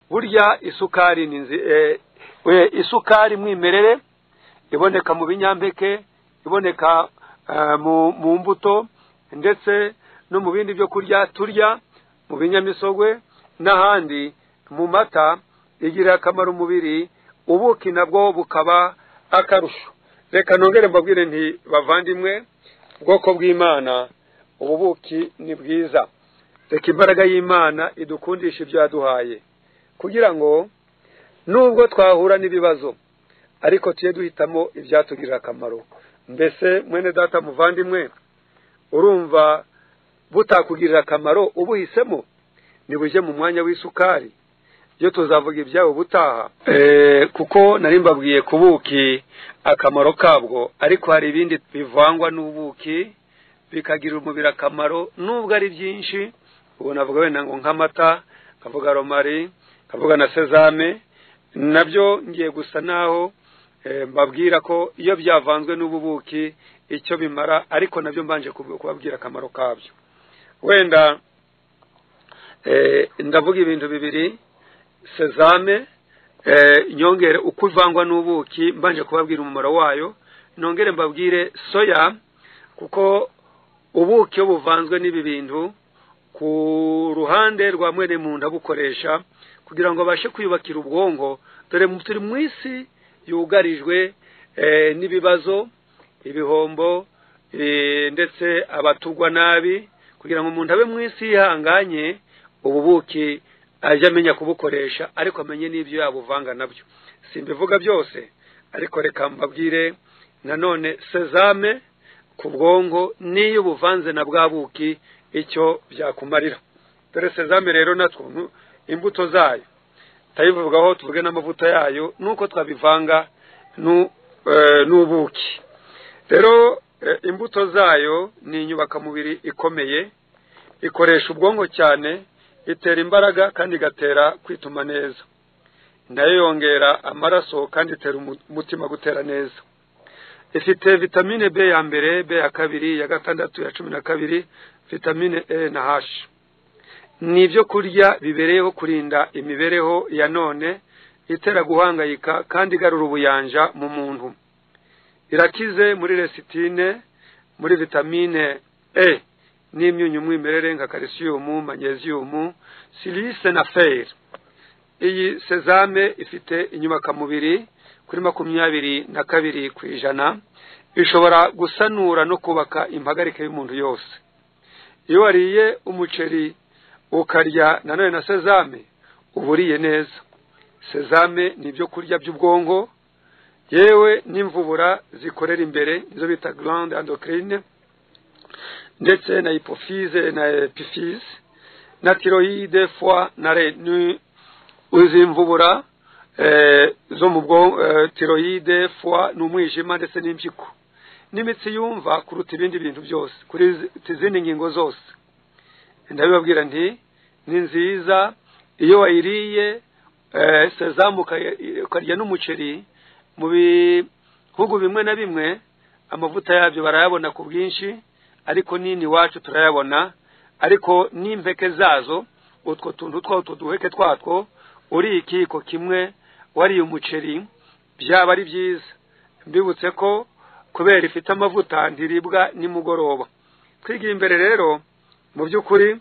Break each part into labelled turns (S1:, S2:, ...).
S1: burya isukari isukari mwimerere iboneka mu binyampeke, iboneka mu mbuto ndetse no mu bindi byo kurya turya, mu binyamisogwe n'ahandi, mu mata, igira akamaro umubiri. Ubuki nabwo bukaba akarusho. Reka nongere mbabwire nti bavandimwe, ubwoko bw'Imana, ubuki ni bwiza. Reka imbaraga y'Imana idukundisha ibyo yaduhaye, kugira ngo nubwo twahura n'ibibazo ariko tuye duhitamo ibyatugirira akamaro. Mbese mwene data muvandimwe, urumva butakugirira akamaro ubuhisemo nibuje mu mwanya w'isukari? Iyo tuzavuga ibyawo butaha, kuko nari mbabwiye kubuki akamaro kabwo, ariko hari ibindi bivangwa n'ubuki bikagira umubiri akamaro nubwo ari byinshi. Ubu navuga wenda ngo nk'amata, kavuga romari, kavuga na sezame, nabyo ngiye gusa naho mbabwira ko iyo byavanzwe n'ububuki icyo bimara, ariko nabyo mbanje kubabwira akamaro kabyo. Wenda ndavuga ibintu bibiri, sezame nyongere uko ivangwa n'ubuki, mbanje kubabwira umumaro wayo. Nongere mbabwire soya, kuko ubuki iyo buvanzwe n'ibi bintu ku ruhande rwa mwene muntu abukoresha kugira ngo abashe kwiyubakira ubwonko. Dore turi mu isi yugarijwe n'ibibazo, ibihombo, ndetse abatugwa nabi. Kugira ngo umuntu abe mu isi yihanganye, ububuki ajya amenya kubukoresha, ariko amenye n'ibyo yabuvanga nabyo. Simbivuga byose, ariko reka mbabwire nanone sezame ku bwonko niyo buvanze na bwabuki icyo byakumarira. Dore sezame rero natwo imbuto zayo tayivugaho, tuvuge n'amavuta yayo nuko twabivanga n'ubuki. Rero imbuto zayo ni inyubaka mubiri ikomeye, ikoresha ubwonko cyane, itera imbaraga kandi igatera kwituma neza. Nayo yongera amaraso kandi itera umutima gutera neza. Ifite vitamine B ya mbere, B ya kabiri, ya gatandatu, ya 12, vitamine E na H. Nibyo kurya bibereyeho kurinda imibereho ya none, itera guhangayika kandi igarura ubuyanja mu muntu. Irakize muri lecitine, muri vitamine E n'imyunyu mwimerere nka calcium, magnesium, silice na fer. Iyi sezame ifite inyubaka mubiri kuri 22%, ishobora gusanura no kubaka impagarike y'umuntu yose. Iyo wariye umuceri ukarya nanone na sezame, uburiye neza. Sezame ni byo kurya by'ubwonko, yewe n'imvubura zikorera imbere, nizo bita glande endocrine, ndetse na hypophyse na epiphyse, na thyroïde, foie na rein. Uzimvubura zo mu bwonko, thyroïde, foie n'umwijima ndetse n'impyiko n'imitsi yumva kuruta ibindi bintu byose, kuri izindi ngingo zose. Ndabibabwira nti ni nziza. Iyo wayiriye sezame ukarya n'umuceri, mu bihugu bimwe na bimwe amavuta yabyo barayabona ku bwinshi, ariko nini wacu turayabona. Ariko n'impeke zazo, utwo tuntu twawo duheke twatwo, uri ikiko kimwe wariye umuceri, byaba ari byiza. Mbibutse ko kubera ifite amavuta ntiribwa nimugoroba. Twigira imbere rero, mu by'ukuri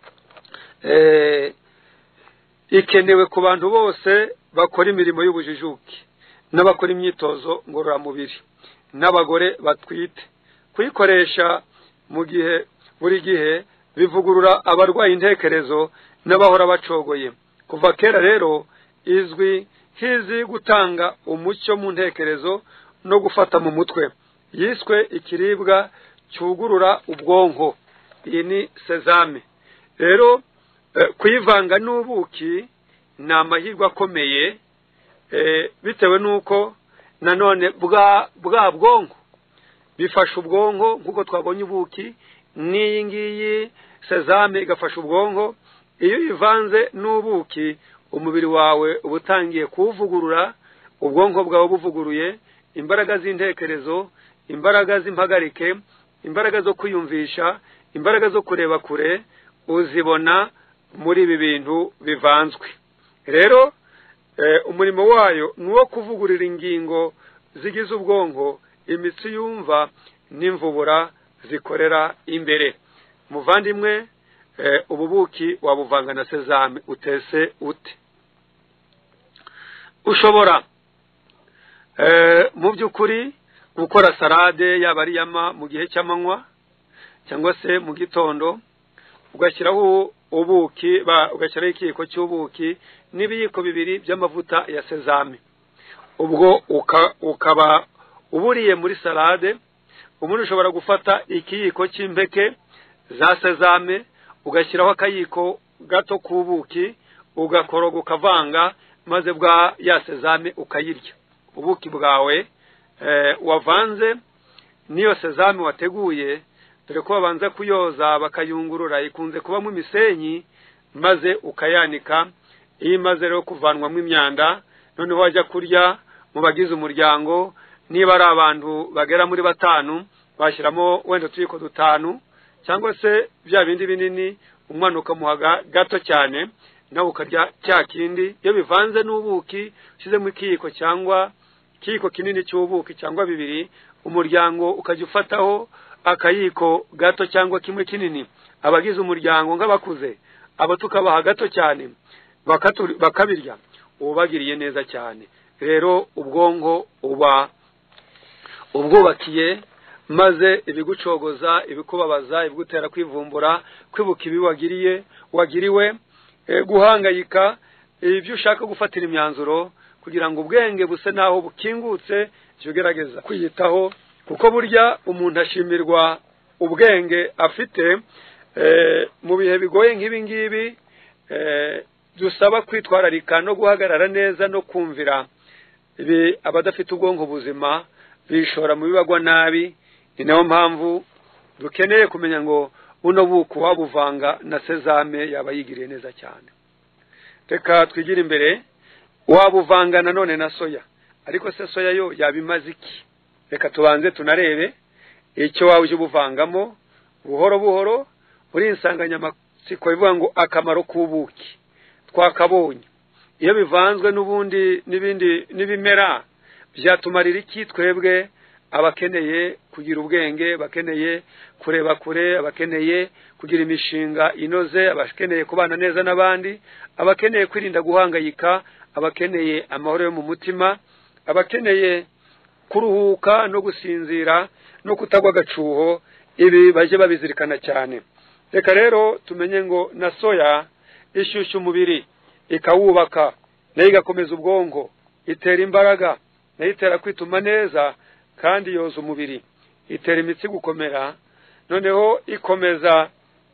S1: ikenewe ku bantu bose bakora imirimo y'ubujijuki, n'abakora imyitozo ngororamubiri, n'abagore batwite. Kuyikoresha mu gihe buri gihe bivugurura abarwaye intekerezo n'abahora bacogoye. Kuva kera rero izwi nk'izi gutanga umucyo mu ntekerezo no gufata mu mutwe. Yiswe ikiribwa cyugurura ubwonko. Iyi ni sezame. Rero kuyivanga n'ubuki ni amahirwe akomeye, bitewe nuko nanone bwa bwonko bifasha ubwonko nk'uko twabonye ubuki, n'iyi ngiyi sezame igafasha ubwonko. Iyo ivanze n'ubuki, umubiri wawe ubutangiye kuwuvugurura, ubwonko bwawe buvuguruye, imbaraga z'intekerezo, imbaraga z'impagarike, imbaraga zo kwiyumvisha, imbaraga zo kureba kure, uzibona muri ibi bintu bivanzwe. rero umurimo wayo nuwo kuvugurira ingingo zigize ubwonko, imitsi yumva n'imvubura zikorera imbere. Muvandimwe, ububuki wabuvanga na sezame utese ute? Ushobora mu by'ukuri gukora salade yaba ari yama mu gihe cy'amanywa cyangwa se mu gitondo, ugashyiraho ubuki, ugashyiraho ikiyiko cy'ubuki n'ibiyiko bibiri by'amavuta ya sezame. Ubwo ukaba uburiye muri salade. Umuntu ushobora gufata ikiyiko cy'impeke za sezame ugashyiraho akayiko gato k'ubuki, ugakoroga ukavanga, maze bwa ya sezame ukayirya. Ubuki bwawe wavanze niyo sezame wateguye, dore ko babanza kuyoza bakayungurura, ikunze kubamo imisenyi, maze ukayanika. Iyo imaze rero kuvanwamo imyanda, noneho wajya kurya mu bagize umuryango, niba ari abantu bagera muri 5 bashyiramo wenda tuyiko 5 cyangwa se bya bindi binini, umwana ukamuhaga gato cyane, nawe ukarya cya kindi. Iyo bivanze n'ubuki ushyize mu kiyiko cyangwa ikiyiko kinini cy'ubuki cyangwa 2, umuryango ukajya ufataho akayiko gato cyangwa kimwe kinini. Abagize umuryango nk'abakuze, abo tukabaha gato cyane bakabirya, ubagiriye neza cyane. Rero ubwonko uba ubwubakiye, maze ibigucogoza, ibikubabaza, ibigutera kwivumbura, kwibuka ibi wagiriwe, guhangayika, ibyo ushaka gufatira imyanzuro kugira ngo ubwenge buse naho bukingutse, cyogerageza kwiyitaho, kuko burya umuntu ashimirwa ubwenge afite mu bihe bigoye nk'ibi ngibi. Dusaba kwitwararika no guhagarara neza no kumvira. Ibi abadafite ubwonko buzima bishora mu bibagwa nabi. Ni nayo mpamvu dukeneye kumenya ngo buno buku wabuvanga na sezame yaba yigiriye neza cyane. Reka twigire imbere. Wabuvanga nanone na soya, ariko se soya yo yabimaze iki? Reka tubanze tunarebe icyo wawe uje ubuvangamo buhoro buhoro. Uri insanganyamatsiko ivuga ngo akamaro k'ubuki twakabonye. Iyo bivanzwe n'ubundi n'ibimera byatumarira iki twebwe? Abakeneye kugira ubwenge, bakeneye kureba kure, abakeneye kugira imishinga inoze, abakeneye kubana neza n'abandi, abakeneye kwirinda guhangayika, abakeneye amahoro yo mu mutima, abakeneye kuruhuka no gusinzira no kutagwa agacuho. Ibi baje babizirikana cyane. Reka rero tumenye ngo na soya ishyushya umubiri, ikawubaka, nayo igakomeza ubwonko, itera imbaraga, nayo itera kwituma neza, kandi yoza umubiri, itera imitsi gukomera, noneho ikomeza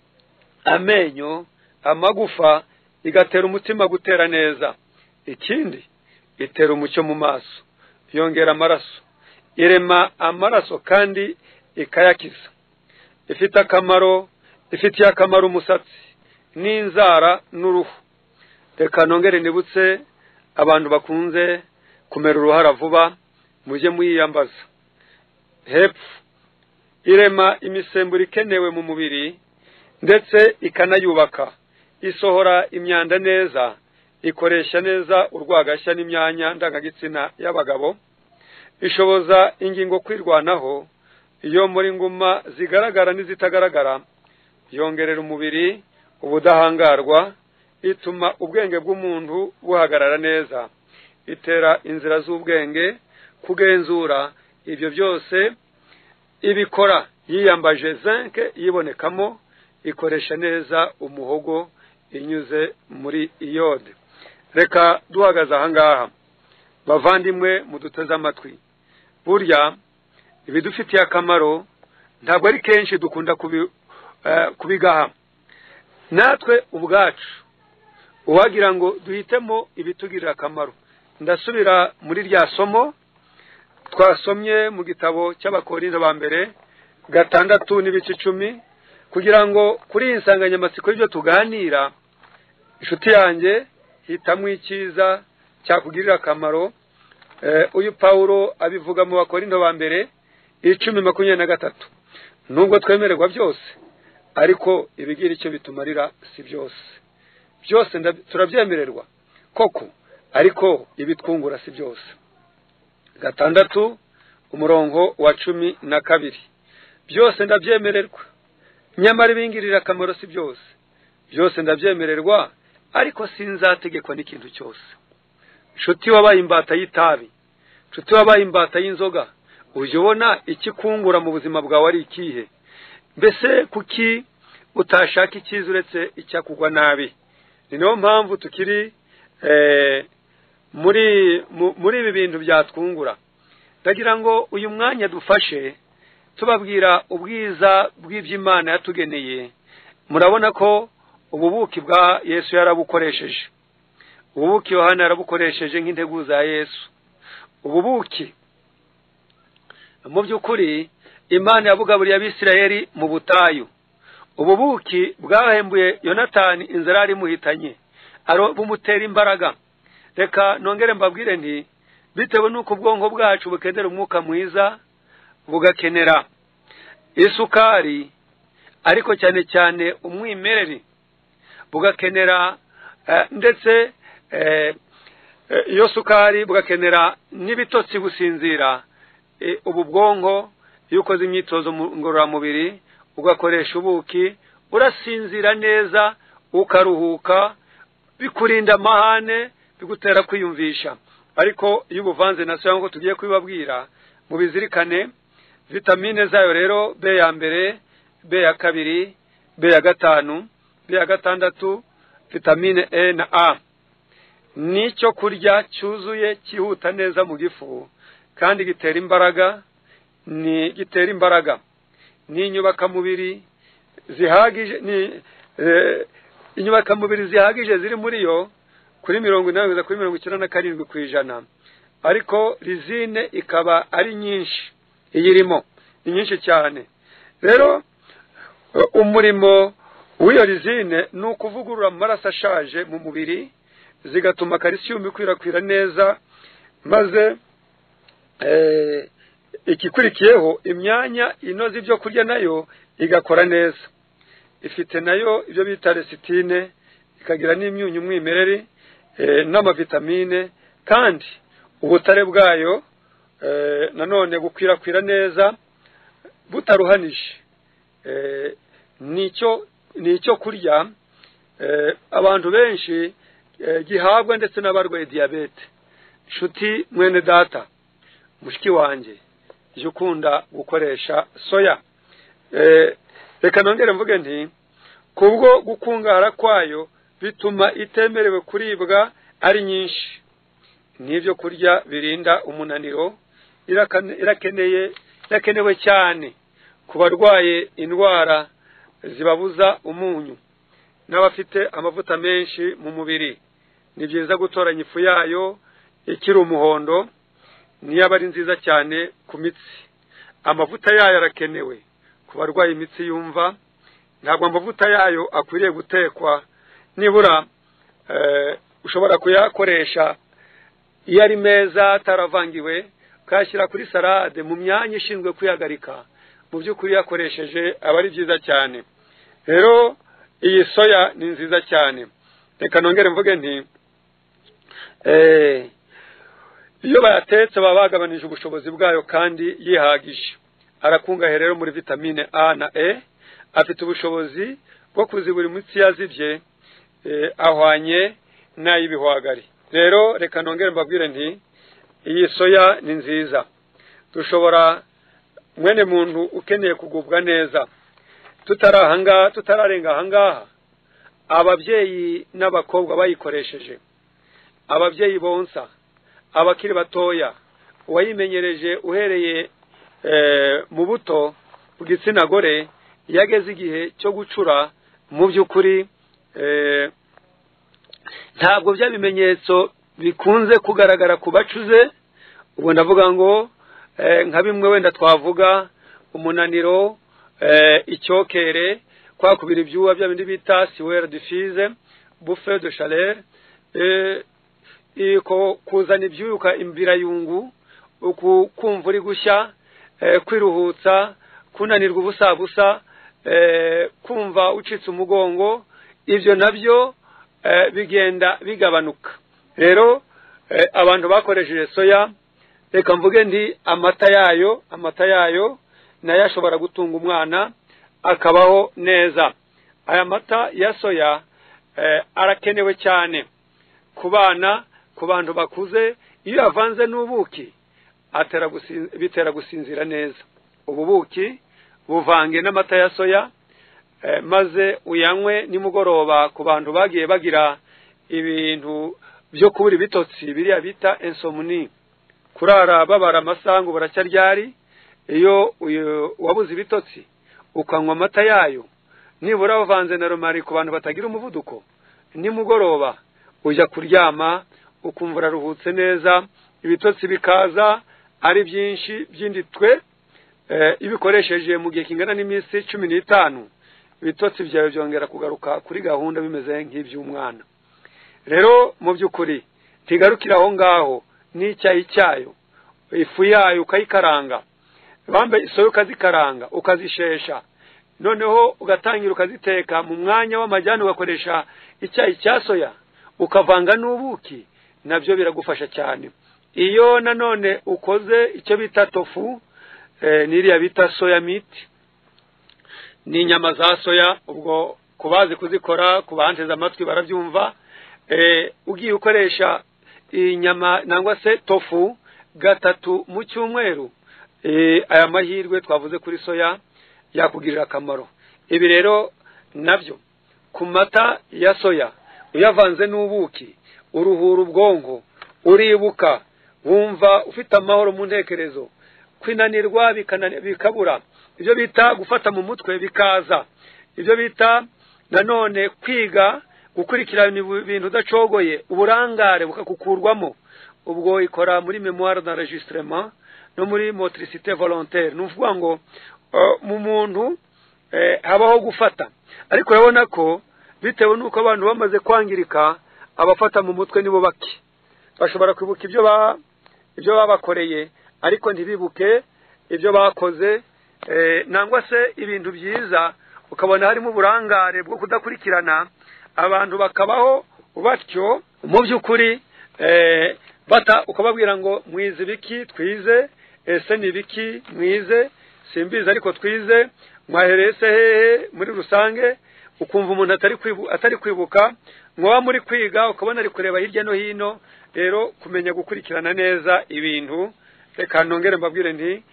S1: amenyo, amagufa, igatera umutima gutera neza. Ikindi, itera umucyo mu maso, yongera amaraso, irema amaraso kandi ikayakiza. Ifite akamaro, ifitiye akamaro umusatsi n'inzara n'uruhu. Reka nongere nibutse abantu bakunze kumera uruhara vuba, mujye muyiyambaza. Hepfo, irema imisemburo ikenewe mu mubiri ndetse ikanayubaka, isohora imyanda neza, ikoresha neza urwagashya n'imyanya ndangagitsina y'abagabo, ishoboza ingingo kwirwanaho iyo muri nguma zigaragara n'izitagaragara, yongerera umubiri ubudahangarwa, ituma ubwenge bw'umuntu buhagarara neza, itera inzira z'ubwenge, kugenzura. Ibyo byose ibikora yiyambaje zinc yibonekamo, ikoresha neza umuhogo inyuze muri iyode. Reka duhagaze ahangaha bavandimwe muduteze amatwi. Burya ibidufitiye akamaro ntabwo ari kenshi dukunda kubigaha. Natwe ubwacu uwagira ngo duhitemo ibitugirira akamaro. Ndasubira muri rya somo twasomye mu gitabo cy'Abakorinto ba mbere 6:10 kugira ngo kuri insanganyamatsiko y'ibyo tuganira, inshuti yanjye, hitamo icyiza cyakugirira akamaro. Uyu Paulo abivuga mu Bakorinto ba mbere 10:23. Nubwo twemererwa byose, ariko ibigira icyo bitumarira si byose. Byose turabyemererwa koko ariko ibitwungura si byose. 6 umurongo wa 12 byose ndabyemererwa nyamara ibingirira akamaro si byose. Byose ndabyemererwa ariko sinzategekwa n'ikintu cyose. Nshuti wabaye imbata y'itabi, nshuti wabaye imbata y'inzoga, uje ubona ikikungura mu buzima bwawe ari ikihe? Mbese kuki utashaka icyiza uretse icyakugwa nabi? Ni niyo mpamvu tukiri muri ibi bintu byatwungura. Ndagira ngo uyu mwanya dufashe tubabwira ubwiza bw'iby'Imana yatugeneye. Murabona ko ububuki bwa Yesu yarabukoresheje, ububuki Yohana yarabukoresheje nk'integuza ya Yesu. Ububuki mu by'ukuri Imana yabugaburiye Abisirayeli mu butayu. Ububuki bwahembuye Yonatani inzara yari muhitanye, bumutera imbaraga. Reka nongere mbabwire nti bitewe nuko ubwonko bwacu bukenera umwuka mwiza, bugakenera isukari, ariko cyane cyane umwimereri, bugakenera ndetse iyo sukari, bugakenera n'ibitotsi gusinzira. Ubu bwonko iyo ukoze imyitozo ngororamubiri ugakoresha ubuki, urasinzira neza ukaruhuka, bikurinda amahane, bigutera kwiyumvisha. Ariko iyo ubuvanze na soya ngo tugiye kubibabwira, mubizirikane vitamine zayo rero: B ya mbere, B ya kabiri, B ya gatanu, B ya gatandatu, vitamine E na A. Nicyo kurya cyuzuye cyihuta neza mu gifu kandi gitera imbaraga. Ni inyubakamubiri zihagije, inyubakamubiri zihagije ziri muri yo kuri 80 kuri 97%, ariko lizine ikaba ari nyinshi. Iyirimo ni nyinshi cyane. Rero umurimo w'iyo lizine ni ukuvugurura amaraso ashaje mu mubiri, zigatuma calcium ikwirakwira neza, maze ikikurikiyeho imyanya inoze ibyo kurya nayo igakora neza. Ifite nayo ibyo bita lecitine, ikagira n'imyunyu mwimereri n'amavitamine, kandi ubutare bwayo nanone gukwirakwira neza butaruhanije. Nicyo kurya abantu benshi gihabwa ndetse n'abarwaye diabete. Nshuti mwene data, mushiki wanjye, jya ukunda gukoresha soya. Reka nongere mvuge nti kubwo gukungahara kwayo bituma itemerewe kuribwa ari nyinshi. N'ibyo kurya birinda umunaniro, irakenewe cyane ku barwaye indwara zibabuza umunyu n'abafite amavuta menshi mu mubiri. Ni byiza gutoranya ifu yayo ikiri umuhondo, niyo aba ari nziza cyane ku mitsi. Amavuta yayo arakenewe ku barwaye imitsi yumva. Ntabwo amavuta yayo akwiriye gutekwa, nibura ushobora kuyakoresha iyo ari meza ataravangiwe, ukayashyira kuri salade mu myanya ishinzwe kuyagarika. Mu by'ukuri yakoresheje aba ari byiza cyane. Rero iyi soya ni nziza cyane. Reka nongere mvuge nti iyo bayatetse baba bagabanije ubushobozi bwayo kandi yihagije. Arakungahaye rero muri vitamine A na E, afite ubushobozi bwo kuzibura imitsi yazibye ahwanye n'ay'ibihwagari. Rero reka nongere mbabwire nti iyi soya ni nziza. Dushobora mwene muntu ukeneye kugubwa neza, tutararenga ahangaha, ababyeyi n'abakobwa bayikoresheje, ababyeyi bonsa, abakiri batoya, uwayimenyereje uhereye mu buto bw'igitsina gore, yageze igihe cyo gucura. Mu by'ukuri ntabwo bya bimenyetso bikunze kugaragara ku bacuze. Ubu ndavuga ngo nka bimwe wenda twavuga: umunaniro, icyokere, kwakubira ibyuya bya bindi bita sueur diffuse, bouffée de chaleur, kuzana ibyuka imbirayungu, kumva uri gushya, kwiruhutsa, kunanirwa ubusabusa, kumva ucitse umugongo. Ibyo nabyo bigenda bigabanuka rero abantu bakoresheje soya reka mvuge ndi amata yayo nayo ashobora gutunga umwana akabaho neza. Aya mata ya soya arakenewe cyane ku bana, ku bantu bakuze. Iyo yavanze n'ubuki bitera gusinzira neza. Ubu buki buvange n'amata ya soya maze uyanywe nimugoroba ku bantu bagiye bagira ibintu byo kubura ibitotsi biriya bita insomnie, kurara babara amasango baracyaryari. Iyo wabuze ibitotsi ukanywa amata yayo nibura bavanze na romari ku bantu batagira umuvuduko, nimugoroba ujya kuryama ukumva uraruhutse neza, ibitotsi bikaza ari byinshi by'inditwe. Ibikoresheje mu gihe kingana n'iminsi 15 ibitotsi byawe byongera kugaruka kuri gahunda bimeze nk'iby'umwana. Rero mu by'ukuri tigarukira aho ngaho n'icyayi cyayo, ifu yayo ukayikaranga, bambe soya ukazikaranga ukazishesha, noneho ugatangira ukaziteka mu mwanya w'amajyane ugakoresha icyayi cya soya ukavanga n'ubuki, nabyo biragufasha cyane. Iyo nanone ukoze icyo bita tofu, niriya bita soya meat, ni inyama za soya, ubwo kubazi kuzikora kubanteza amatwi barabyumva. Ugiye ukoresha inyama nangwa se tofu 3 mu cyumweru, aya mahirwe twavuze kuri soya yakugirira akamaro. Ibi rero nabyo ku mata ya soya uyavanze n'ubuki uruhura ubwonko, uribuka, wumva ufite amahoro mu ntekerezo, kwinanirwa bikabura, ibyo bita gufata mu mutwe bikaza, ibyo bita nanone kwiga gukurikirana ibintu udacogoye, uburangare bukakukurwamo. Ubwo ikora muri mémoire d'enregistrement no muri motricité volontaire. Nuvuga ngo mu muntu habaho gufata, ariko urabona ko bitewe nuko abantu bamaze kwangirika, abafata mu mutwe nibo baki. Bashobora kwibuka ibyo babakoreye ariko ntibibuke ibyo bakoze, nangwa se ibintu byiza ukabona harimo uburangare bwo kudakurikirana. Abantu bakabaho batyo mu by'ukuri, ukababwira ngo mwize biki twize, ese ni biki mwize simbizi ariko twize, mwaherese hehe muri rusange, ukumva umuntu atari kwibuka, mwa muri kwiga ukabona ari kureba hirya no hino. Rero kumenya gukurikirana neza ibintu, reka nongere mbabwire nti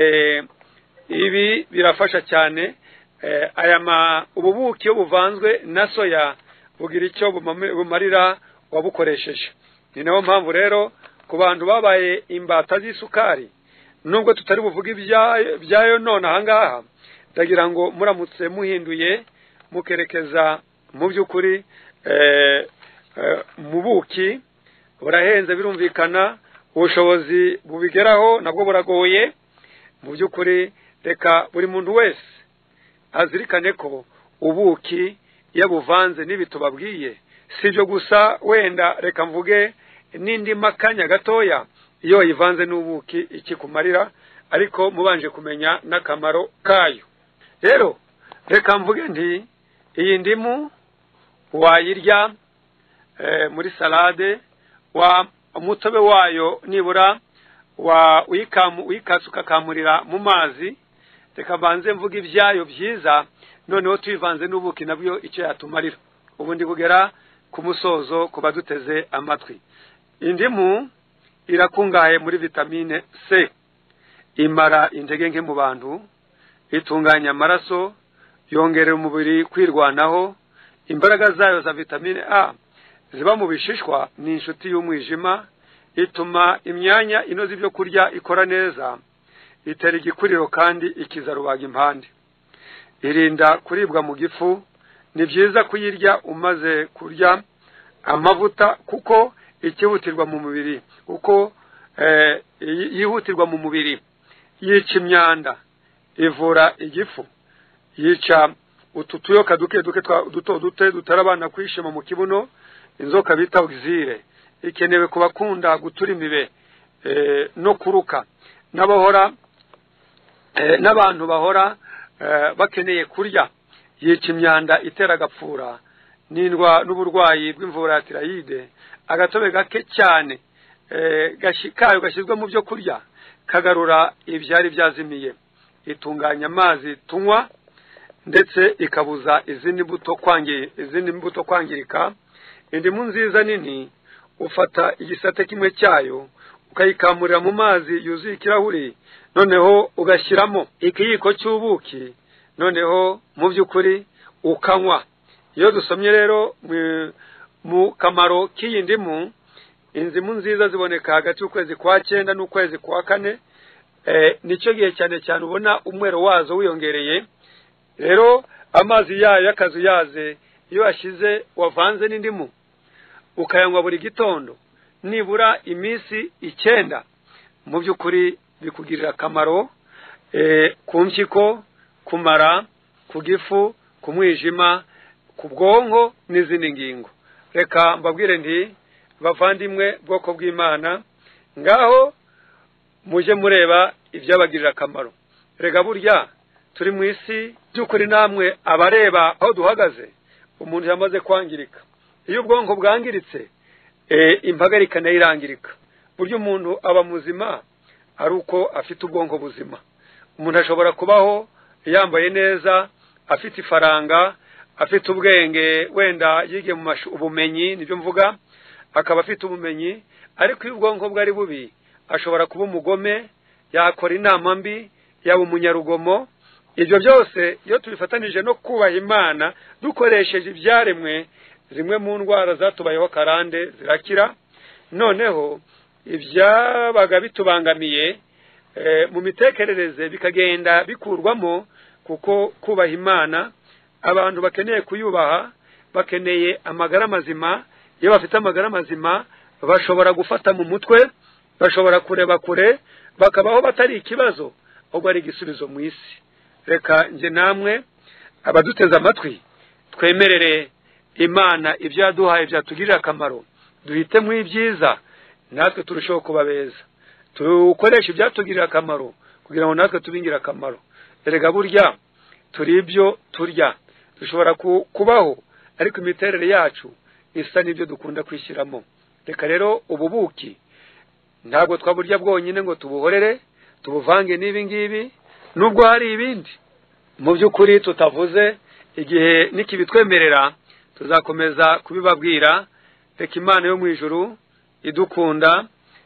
S1: ibi birafasha cyane. Ububuki iyo buvanzwe na soya bugira icyo bumarira wabukoresheje. Ni nayo mpamvu rero ku bantu babaye imbata z'isukari, nubwo tutari buvuga ibyayo none ahangaha, ndagira ngo muramutse muhinduye mukerekeza mu by'ukuri mu buki. Burahenze birumvikana, ubushobozi bubigeraho nabwo buragoye mu by'ukuri. Reka buri muntu wese azirikane ko ubuki yabuvanze n'ibitubabwiye sibyo gusa, wenda reka mvuge n'indi makanya gatoya iyo yivanze n'ubuki ikikumarira, ariko mubanje kumenya n'akamaro kayo. Rero reka mvuge nti iyi ndimu wayirya muri salade, umutobe wayo nibura uyikasuka kamurira mu mazi. Reka banze mvuga ibyayo byiza, noneho tuyivanze n'ubuki nabyo icyo yatumarira. Ubundi bugera ku musozo kuba duteze amatwi. Indimu irakungahaye muri vitamine C, imara intege nke mu bantu, itunganya amaraso, yongerera umubiri kwirwanaho. Imbaraga zayo za vitamine A ziba mu bishishwa ni inshuti y'umwijima, ituma imyanya inoze ibyo kurya ikora neza, itera igikuriro kandi ikiza rubaga impande, irinda kuribwa mu gifu. Ni byiza kuyirya umaze kurya amavuta kuko ikihutirwa mu mubiri, kuko yihutirwa mu mubiri, yica imyanda, ivura igifu, yica ututuyoka duke duto dutarabana kwishima mu kibuno, inzoka bita oxyre. Ikenewe kubakunda gutura imibe no kuruka, n'abantu bahora bakeneye kurya. Yica imyanda itera agapfura, n'uburwayi bw'imvura ya tirayide, agatobe gake cyane kayo gashyizwe mu byo kurya kagarura ibyari byazimiye, itunganya amazi tunywa ndetse ikabuza izindi mbuto kwangirika. Indimu nziza nini ufata igisate kimwe cyayo ukayikamurira mu mazi yuzuye ikirahuri, noneho ugashyiramo ikiyiko cy'ubuki, noneho mu by'ukuri ukanywa. Iyo dusomye rero mu kamaro k'iyi ndimu, indimu nziza ziboneka hagati y'ukwezi kwa 9 n'ukwezi kwa 4. Nicyo gihe cyane cyane ubona umwero wazo wiyongereye. Rero amazi yayo y'akazuyaze iyo ashize wavanze n'indimu ukayanywa buri gitondo nibura iminsi 9, mu by'ukuri bikugirira akamaro ku mpyiko, kumara, ku gifu, ku mwijima, ku bwonko n'izindi ngingo. Reka mbabwire nti bavandimwe bwoko bw'Imana, ngaho muje mureba ibyabagirira akamaro. Rega burya turi mu isi by'ukuri, namwe abareba aho duhagaze, umuntu yamaze kwangirika. Iyo ubwonko bwangiritse impagarika nayo irangirika. Buryo umuntu aba muzima ari uko afite ubwonko buzima. Umuntu ashobora kubaho yambaye neza, afite ifaranga, afite ubwenge, wenda yige mu ubumenyi, nibyo mvuga, akaba afite ubumenyi, ariko iyo ubwonko bwari bubi ashobora kuba umugome, yakora inama mbi, yaba umunyarugomo. Ibyo byose iyo tubifatanije no kubaha Imana dukoresheje ibyaremwe, zimwe mu ndwara zatubayeho karande zirakira. Noneho ibyabaga bitubangamiye mu mitekerereze bikagenda bikurwamo, kuko kubaha Imana, abantu bakeneye kuyubaha, bakeneye amagara mazima. Iyo bafite amagara mazima bashobora gufata mu mutwe, bashobora kureba kure, bakabaho batari ikibazo, ahubwo ari igisubizo mu isi. Reka nje namwe abaduteze amatwi twemerere Imana ibyo yaduhaye byatugirira akamaro, duhitemo ibyiza, natwe turushaho kuba beza, tukoresha ibyatugirira akamaro kugira ngo natwe tubingira akamaro. Erega burya turi ibyo turya, dushobora kubaho ariko imiterere yacu isa n'ibyo dukunda kwishyiramo. Reka rero ububuki ntabwo twaburya bwonyine ngo tubuhorere tubuvange n'ibi ngibi, nubwo hari ibindi mu by'ukuri tutavuze. Igihe nikibitwemerera tuzakomeza kubibabwira. Reka Imana yo mu ijuru idukunda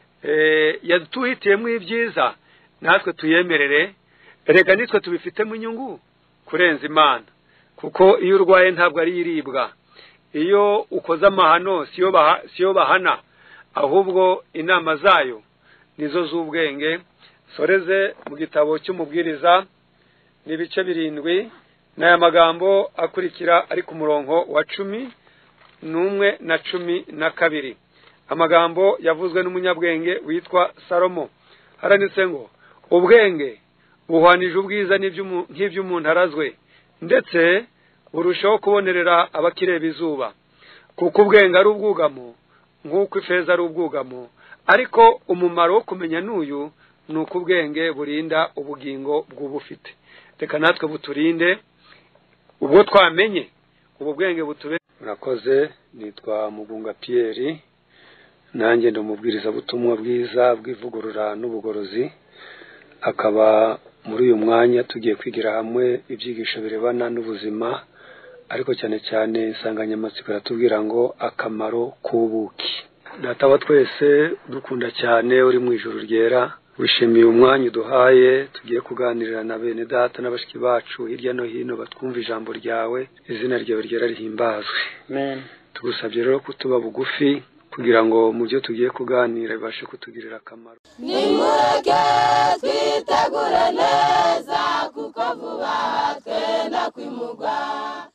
S1: yaduhitiyemo ibyiza, natwe tuyemerere. Reka nitwe tubifitemo inyungu kurenza Imana, kuko iyo urwaye ntabwo ari iribwa, iyo ukoze amahano siyo bahana, ahubwo inama zayo nizo z'ubwenge. Soreze mu gitabo cy'umubwiriza n'ibice 7 n'aya magambo akurikira ari ku murongo wa 11 na 12. Amagambo yavuzwe n'umunyabwenge witwa Salomo. Haranitse ngo ubwenge buhwanije ubwiza nk'iby'umuntu arazwe, ndetse burushaho kubonerera abakireba izuba. Kuko ubwenge ari ubwugamo nk'uko ifeza ari ubwugamo, ariko umumaro wo kumenya n'uyu ni uko ubwenge burinda ubugingo bw'ubufite. Reka natwe buturinde ubwo twamenye ubu bwenge butube. Murakoze. Nitwa Mugunga Pierre, nanjye ndumubwiriza butumwa bwiza bw'ivugurura n'ubugorozi. Akaba muri uyu mwanya tugiye kwigira hamwe ibyigisho birebana n'ubuzima, ariko cyane cyane insanganyamatsiko iratubwira ngo akamaro k'ubuki. Data wa twese dukunda cyane uri mu ijuru ryera, wishimiye umwanya uduhaye tugiye kuganirira na bene data n'abashiki bacu hirya no hino batwumva ijambo ryawe. Izina ryawe ryera rihimbazwe. Amen. Tugusabye rero kutuba bugufi kugira ngo mu byo tugiye kuganira bibashe kutugirira akamaro.
S2: Nimureke twitegure neza, kuko vuba twenda kwimugwa.